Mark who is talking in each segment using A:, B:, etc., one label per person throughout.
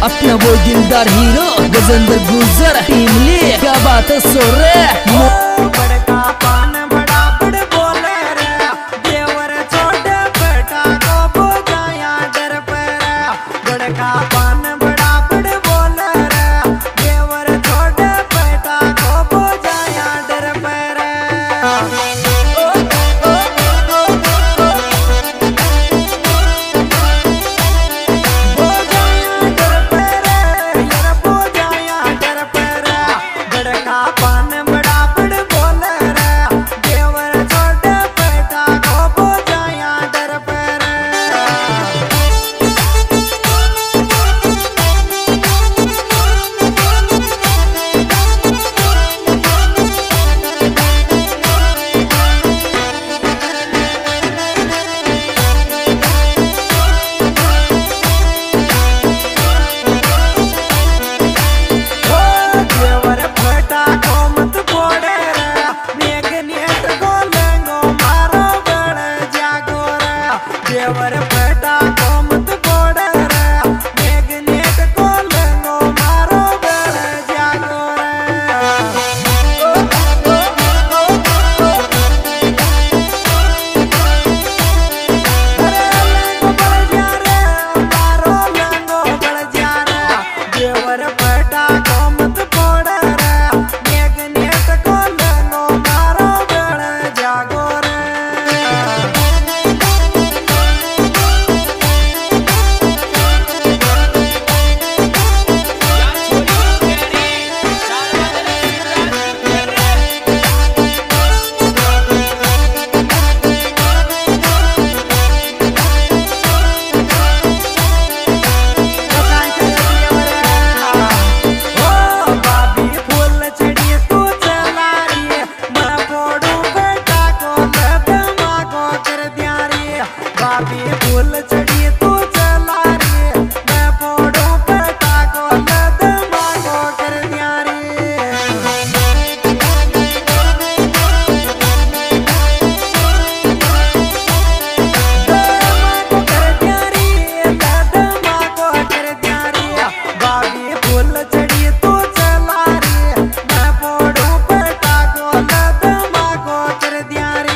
A: अपना वो दिलदार हीरो गजेंद्र गुजर टीम ले क्या बात है सो रे
B: बड़का पान बड़ा बड़ बोले रे देवर छोटे बेटा को बोझाया डर पर बड़का पान बड़ा बड़ बोले रे देवर छोटे बेटा को बोझाया डर पर देवर बेटा को मत बोड़े रे मेघनेट को लेंगो मारो बेड़ जागो रे लेंगो बढ़ जा रे मारो लेंगो बढ़ जा रे देवर बेटा को मत बोड़े रे मेघनेट को लेंगो मारो बेड़ जागो फूल चढ़ी तू चला रे मैं फोड़ू बेटा को लद मांगो कर दिया रे मांगो कर दिया रे लद मांगो कर दिया रे बाबी फूल चढ़ी तू चला रे मैं फोड़ू बेटा को लद मांगो कर दिया रे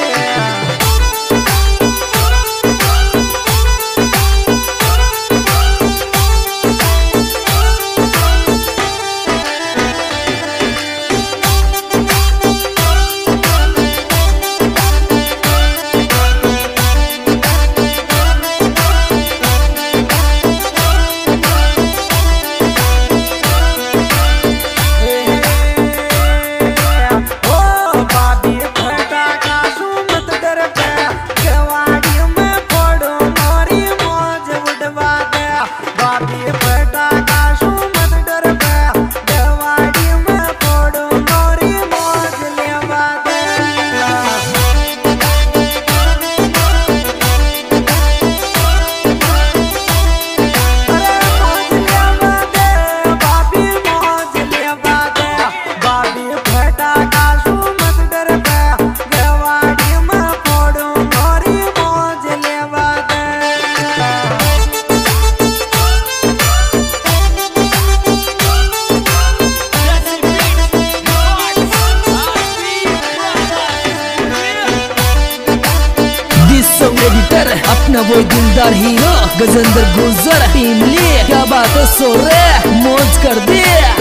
A: एडिटर अपना वो दिलदार हीरो गजेंद्र गुजर टीम ले क्या बात है सो रे मौज कर दे।